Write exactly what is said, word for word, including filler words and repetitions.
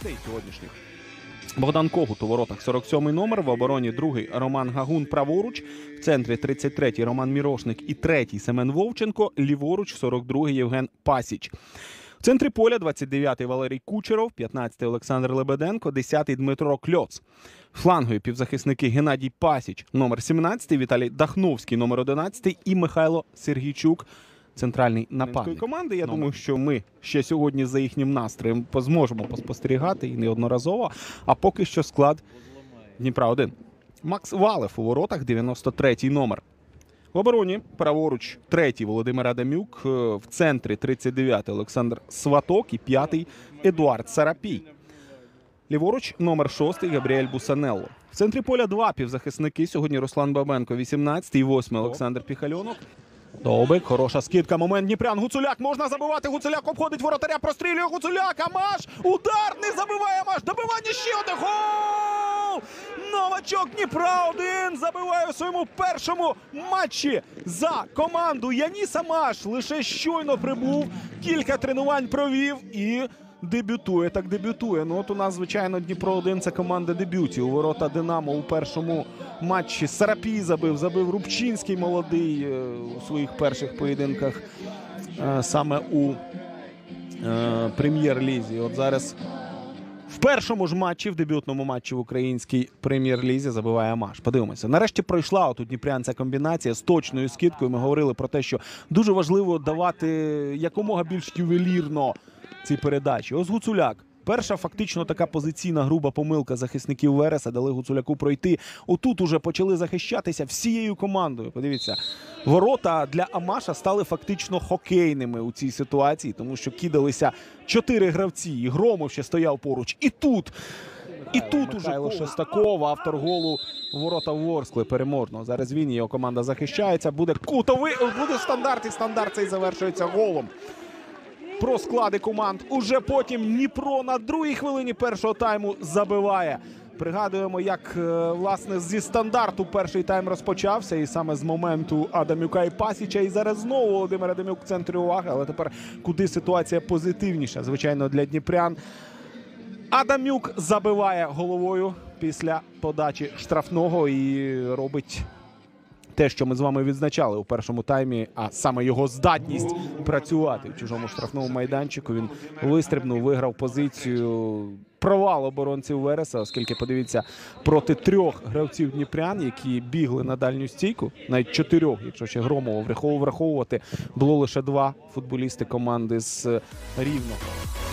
гостей сьогоднішніх. Богдан Когут у воротах сорок сьомий номер, в обороні другий Роман Гагун праворуч, в центрі тридцять третій Роман Мірошник і третій Семен Вовченко, ліворуч сорок другий Євген Пасіч. В центрі поля двадцять дев'ятий Валерій Кучеров, п'ятнадцятий Олександр Лебеденко, десятий Дмитро Кльоц. Флангові півзахисники Геннадій Пасіч, номер сімнадцятий, Віталій Дахновський, номер одинадцятий і Михайло Сергійчук, центральний нападник команди. Я думаю, що ми ще сьогодні за їхнім настроєм зможемо поспостерігати і неодноразово. А поки що склад Дніпра один. Макс Валев у воротах, дев'яносто третій номер. В обороні праворуч третій Володимир Адамюк, в центрі тридцять дев'ятий Олександр Сваток і п'ятий Едуард Сарапій. Ліворуч номер шостий Габріель Бусанелло. В центрі поля два півзахисники. Сьогодні Руслан Бабенко, вісімнадцятий і восьмий Олександр Піхальонок. Довбик, хороша скидка, момент Дніпрян, Гуцуляк, можна забивати, Гуцуляк обходить воротаря, прострілює Гуцуляк, Амаш, удар, не забиває Амаш, добивання, ще один гол! Новачок Дніпра один забиває у своєму першому матчі за команду. Яніс Амаш лише щойно прибув, кілька тренувань провів і дебютує, так дебютує. Ну от у нас, звичайно, Дніпро один – це команда дебютів. У ворота Динамо у першому матчі Сарапій забив, забив Рубчинський молодий у своїх перших поєдинках саме у прем'єр-лізі. От зараз в першому ж матчі, в дебютному матчі в українській прем'єр-лізі забиває Амаш. Подивимося. Нарешті пройшла от у Дніпрян ця комбінація з точною скидкою. Ми говорили про те, що дуже важливо давати якомога більш ювелірно ці передачі. Ось Гуцуляк. Перша фактично така позиційна груба помилка захисників Вереса, дали Гуцуляку пройти. Отут уже почали захищатися всією командою. Подивіться, ворота для Амаша стали фактично хокейними у цій ситуації, тому що кидалися чотири гравці, і Громов ще стояв поруч. І тут, і тут уже Михайло Шестаков, автор голу ворота Ворскли переможного. Зараз він, його команда захищається, буде кутовий, буде стандарт, і стандарт цей завершується голом. Про склади команд уже потім Дніпро на другій хвилині першого тайму забиває. Пригадуємо, як, власне, зі стандарту перший тайм розпочався. І саме з моменту Адамюка і Пасіча. І зараз знову Володимир Адамюк в центрі уваги. Але тепер куди ситуація позитивніша, звичайно, для дніпрян. Адамюк забиває головою після подачі штрафного і робить те, що ми з вами відзначали у першому таймі, а саме його здатність працювати в чужому штрафному майданчику. Він вистрибнув, виграв позицію. Провал оборонців Вереса, оскільки, подивіться, проти трьох гравців дніпрян, які бігли на дальню стійку, навіть чотирьох, якщо ще Громова враховувати, було лише два футболісти команди з Рівного.